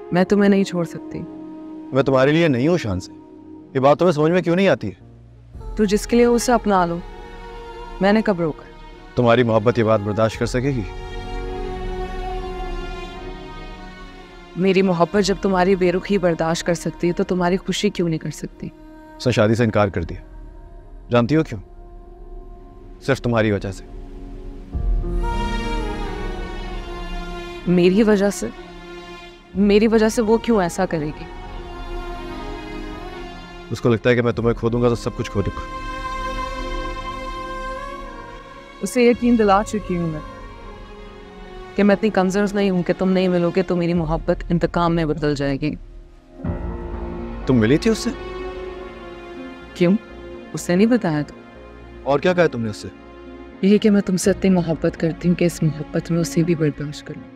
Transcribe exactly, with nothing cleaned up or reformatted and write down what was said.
मैं तुम्हें नहीं छोड़ सकती। मैं तुम्हारे लिए नहीं हूँ शान से, ये बात तुम्हें समझ में क्यों नहीं आती है? तू जिसके लिए उसे अपना लो, मैंने कब रोका? तुम्हारी मोहब्बत ये बात बर्दाश्त कर सकेगी? मेरी मोहब्बत जब तुम्हारी बेरुखी बर्दाश्त कर सकती है तो तुम्हारी खुशी क्यों नहीं कर सकती? उसने शादी से इनकार कर दिया, जानती हो क्यों? सिर्फ तुम्हारी वजह से। मेरी वजह से? मेरी वजह से वो क्यों ऐसा करेगी? उसको लगता है कि मैं तुम्हें खो दूंगा तो सब कुछ खो दूंगा। उसे यकीन दिला चुकी हूं मैं कि मैं इतनी कमजोर नहीं हूं कि तुम नहीं मिलोगे तो मेरी मोहब्बत इंतकाम में बदल जाएगी। तुम मिली थी उससे? क्यों? उससे नहीं बताया तो? और क्या कहा तुमने उससे? यही कि मैं तुमसे इतनी मोहब्बत करती हूँ कि इस मोहब्बत में उसे भी बर्दाश्त कर लूं।